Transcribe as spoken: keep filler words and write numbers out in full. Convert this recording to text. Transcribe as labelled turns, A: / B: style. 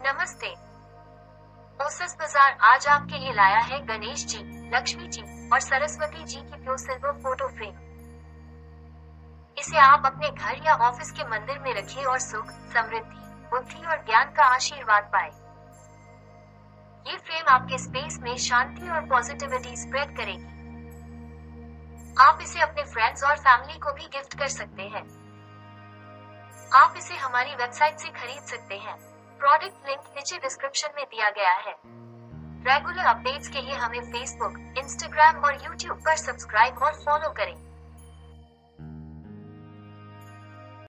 A: नमस्ते। ओसस बाजार आज आपके लिए लाया है गणेश जी, लक्ष्मी जी और सरस्वती जी की प्योर सिल्वर फोटो फ्रेम। इसे आप अपने घर या ऑफिस के मंदिर में रखें और सुख, समृद्धि, बुद्धि और ज्ञान का आशीर्वाद पाए। ये फ्रेम आपके स्पेस में शांति और पॉजिटिविटी स्प्रेड करेगी। आप इसे अपने फ्रेंड्स और फैमिली को भी गिफ्ट कर सकते हैं। आप इसे हमारी वेबसाइट से खरीद सकते हैं। प्रोडक्ट लिंक नीचे डिस्क्रिप्शन में दिया गया है। रेगुलर अपडेट्स के लिए हमें फेसबुक, इंस्टाग्राम और यूट्यूब पर सब्सक्राइब और फॉलो करें।